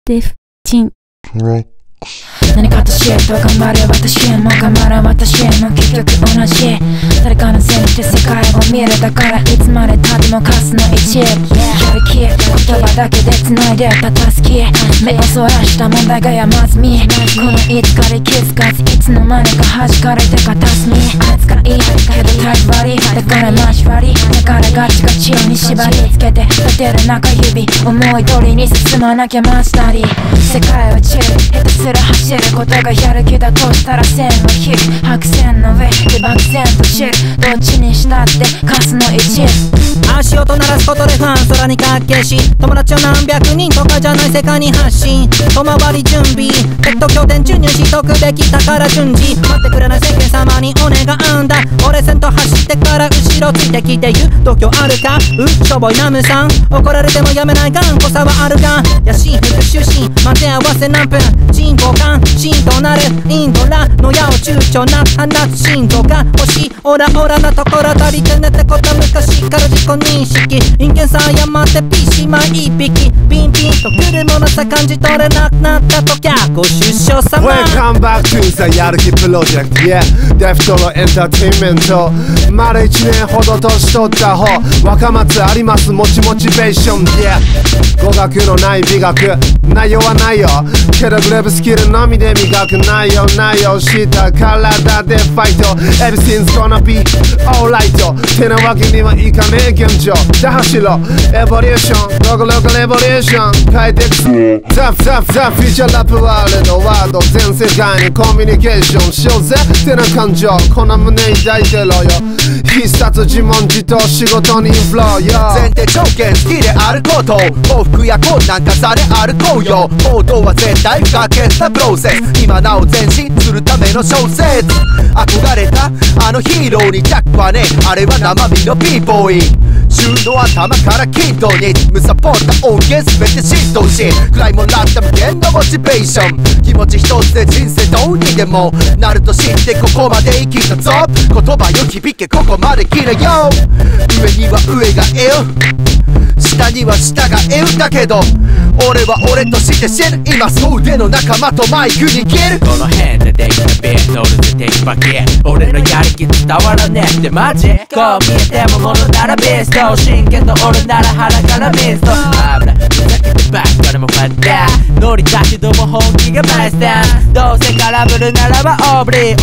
デフチン何かとシェイト頑張れ私へも頑張る私へも結局同じ誰かのせいにして世界を見るだからいつまでたってもカスの一部やる気言葉だけで繋いでたたすき目をそらした問題が山積みこのいつかで気づかずいつの間にか弾かれて片隅あいつからいいけどタイプ悪いだから交わりだからガチガチに縛りつけて立てる中指思い通りに進まなきゃマジたり世界はチル下手すら走ることがやる気だとしたら線を引く白線の上で漠然と散るどっちにしたってカスの一部足音鳴らすことでファン空にかっけし友達を何百人とかじゃない世界に発信遠回り準備ペット拠点注入しとくべきだから順次待ってくれない世間様にお願うんだ俺先頭走ってから後ろついてきて言う度胸あるかしょぼいナムさん怒られてもやめない頑固さはあるが野心復讐心混ぜ合わせ何分人交換シーンとなるインドラの矢を躊躇な放つ心臓が欲しいオラオラなところ足りてねってこと昔から自己認識人間さ誤ってピーシマ一匹ピンピンとくるものさ感じ取れなくなったときゃご出所様 Welcome back to the やる気プロジェクト Yeah デフトロエンターテインメント丸1年ほど年取った方若松ありますモチモチベーション Yeah 語学のない美学内容はないよけどグレーブスキルのみで磨く内容した体でファイト Everything's gonna be alright てなわけにはいかねえ現状じゃ走ろエボリューションロゴレボリューション変えてくザフィーチャーラップワールドワード全世界にコミュニケーションしようぜってな感情この胸抱いてろよ必殺自問自答仕事にフローよ前提条件好きであること幸福や困難重ね歩こうよ行動は絶対不可欠なプロセス今なお前進するための小説憧れたあのヒーローにジャックはねあれは生身の b ボーイ週の頭から均等に無サポート音源全て浸透し暗いもんラッタ無限のモチベーション気持ち一つで人生どうにでもなると知ってここまで生きたぞ言葉よ響けここまで来るよ上には上がいる下には下がいるだけど俺は俺として死ぬ今総出の仲間とマイクに切るこの辺でできたビート乗るぜテキパキ俺のやる気伝わらねえってマジこう見えてもものならビースト真剣の俺なら腹からミスト油ふざけてばっかりもファッターノリだけども本気がマイスターどうせ空振るならばオーブリー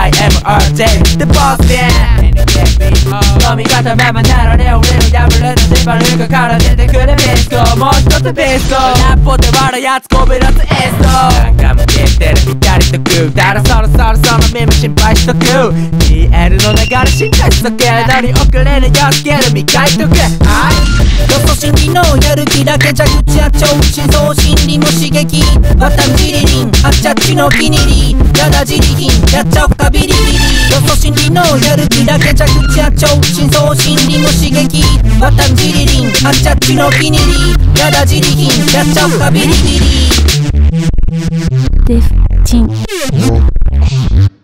OYMRJ でボスで飲み方ままならね俺の破れたデバルがから出てくるビスコもう一つビスコラッポで笑うやつこびらずエストなんか向けてる左とグーだらそろその耳心配しとく DL の流れ進化しとけのに遅れるよスケール磨いとくよそ心理のやる気だけじゃ口や超深層心理の刺激ワタンジリリンあっちゃっちの気に入りやだじりひんやっちゃおっかビリビリよそ心理のやる気だけじゃ口や超深層心理の刺激ワタンジリリンあっちゃっちの気に入りやだじりひんやっちゃおっかビリビリデフチン